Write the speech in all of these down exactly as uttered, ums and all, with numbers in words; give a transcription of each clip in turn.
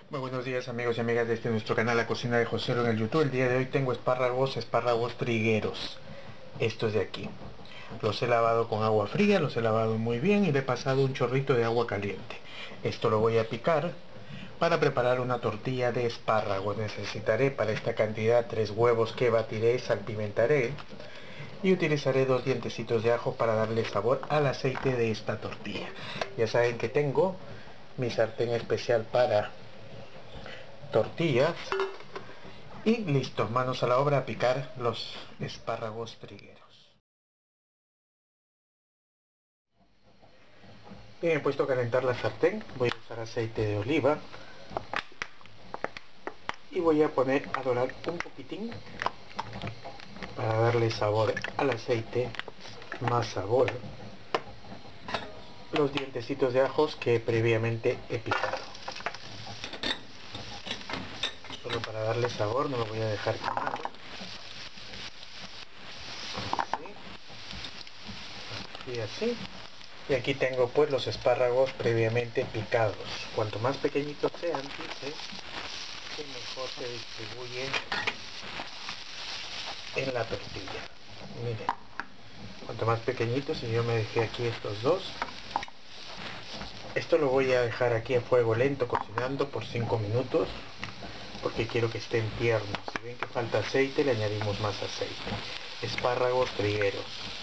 Muy buenos días amigos y amigas de este nuestro canal La Cocina de Joselo en el YouTube. El día de hoy tengo espárragos, espárragos trigueros. Estos de aquí. Los he lavado con agua fría, los he lavado muy bien y le he pasado un chorrito de agua caliente. Esto lo voy a picar para preparar una tortilla de espárragos. Necesitaré para esta cantidad tres huevos que batiré, salpimentaré y utilizaré dos dientecitos de ajo para darle sabor al aceite de esta tortilla. Ya saben que tengo mi sartén especial para tortillas y listo, manos a la obra a picar los espárragos trigueros. Bien, he puesto a calentar la sartén, voy a usar aceite de oliva y voy a poner a dorar un poquitín para darle sabor al aceite, más sabor, los dientecitos de ajos que previamente he picado. Solo para darle sabor, no lo voy a dejar quemado. Así, y así. Y aquí tengo pues los espárragos previamente picados. Cuanto más pequeñitos sean, dice que mejor se distribuye en la tortilla. Miren, cuanto más pequeñitos, y yo me dejé aquí estos dos. Esto lo voy a dejar aquí a fuego lento cocinando por cinco minutos porque quiero que estén tiernos. Si ven que falta aceite, le añadimos más aceite. Espárragos trigueros.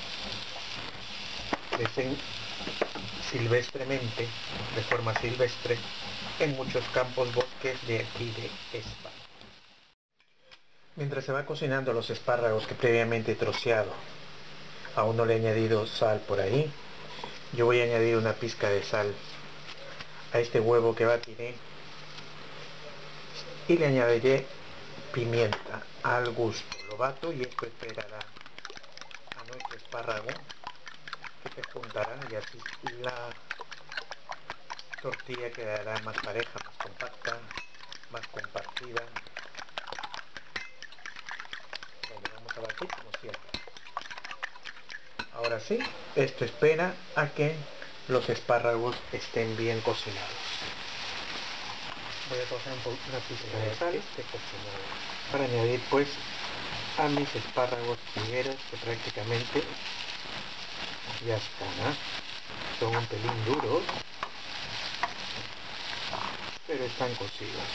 Crecen silvestremente, de forma silvestre, en muchos campos bosques de aquí de España. Mientras se va cocinando los espárragos que previamente he troceado, aún no le he añadido sal por ahí, yo voy a añadir una pizca de sal a este huevo que batiré y le añadiré pimienta al gusto. Lo bato y esto esperará a nuestro espárrago que se juntará y así la tortilla quedará más pareja, más compacta, más compartida. Bueno, vamos a batir como siempre. Ahora sí, esto espera a que los espárragos estén bien cocinados. Voy a coger un poco, una pizca de sal este cocinado para añadir pues a mis espárragos trigueros que prácticamente ya están, ¿eh? Son un pelín duros, pero están cocidos.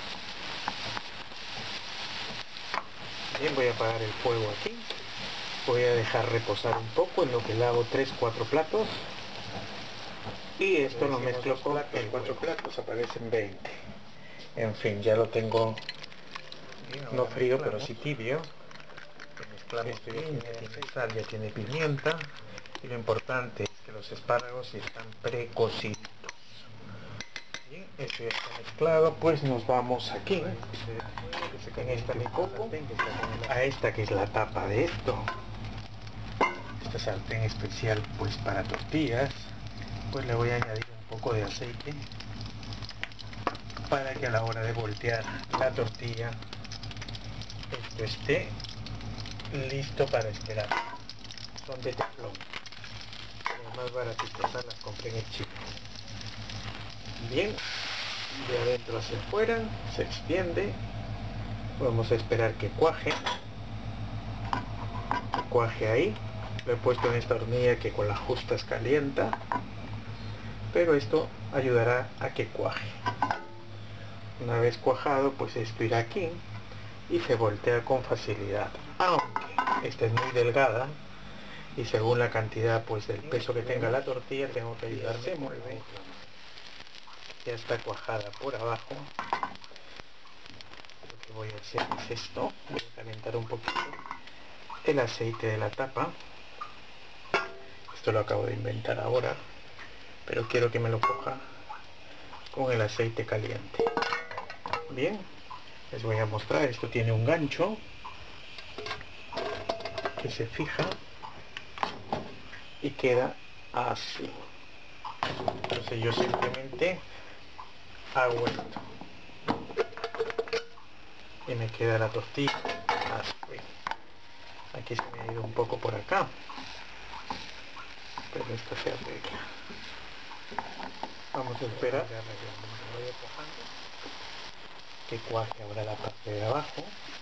Bien, voy a apagar el fuego aquí. Voy a dejar reposar un poco en lo que lavo tres cuatro platos. Y esto lo mezclo con platos, cuatro platos aparecen veinte. En fin, ya lo tengo no frío, pero sí tibio. Lo mezclamos bien, ya tiene sal, ya tiene pimienta. Y lo importante es que los espárragos están precocidos. Bien, esto ya está mezclado, pues nos vamos aquí en esta le coco a esta que es la tapa de esto, esta sartén especial pues para tortillas. Pues le voy a añadir un poco de aceite para que a la hora de voltear la tortilla esto esté listo para esperar. Son de teflón, los más baratitos, las compré en el Chile. Bien, de adentro hacia afuera se extiende. Vamos a esperar que cuaje que cuaje ahí. Lo he puesto en esta hornilla que con las justas calienta, pero esto ayudará a que cuaje. Una vez cuajado, pues esto irá aquí y se voltea con facilidad, aunque esta es muy delgada y según la cantidad pues del peso que tenga la tortilla tengo que ayudarme muy bien. Ya está cuajada por abajo. Lo que voy a hacer es esto, voy a calentar un poquito el aceite de la tapa. Esto lo acabo de inventar ahora, pero quiero que me lo coja con el aceite caliente. Bien, les voy a mostrar. Esto tiene un gancho que se fija y queda así. Entonces yo simplemente hago esto y me queda la tortilla así. Aquí se me ha ido un poco por acá, pero esto se arregla. Vamos a esperar. que cuaje ahora la parte de abajo,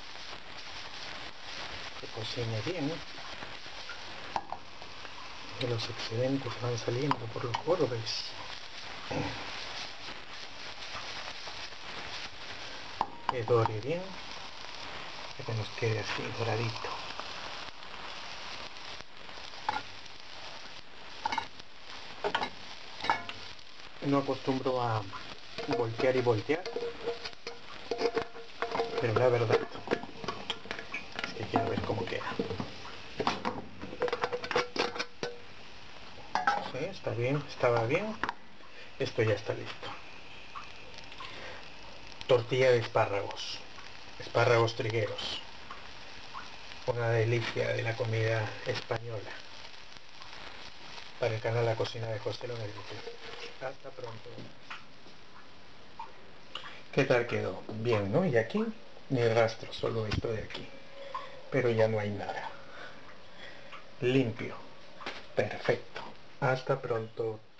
que cocine bien, que los excedentes van saliendo por los bordes, que dore bien, que nos quede así doradito. No acostumbro a voltear y voltear, pero la verdad es que quiero ver cómo queda. Sí, está bien, estaba bien. Esto ya está listo. Tortilla de espárragos, espárragos trigueros, una delicia de la comida española, para el canal La Cocina de José Lonel. Hasta pronto. ¿Qué tal quedó? Bien, ¿no? Y aquí, ni rastro, solo esto de aquí. Pero ya no hay nada. Limpio. Perfecto. Hasta pronto.